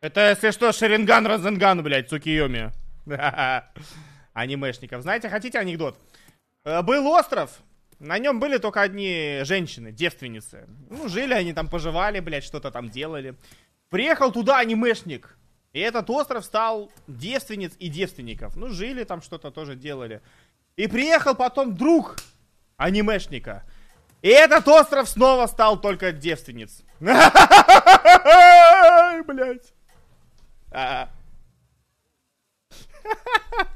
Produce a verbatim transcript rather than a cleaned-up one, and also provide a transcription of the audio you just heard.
Это, если что, Шаринган Разенган, блядь, Цукиёми. Анимешников. Знаете, хотите анекдот? Был остров, на нем были только одни женщины, девственницы. Ну, жили они там, поживали, блядь, что-то там делали. Приехал туда анимешник. И этот остров стал девственниц и девственников. Ну, жили там, что-то тоже делали. И приехал потом друг анимешника. И этот остров снова стал только девственниц. Блядь.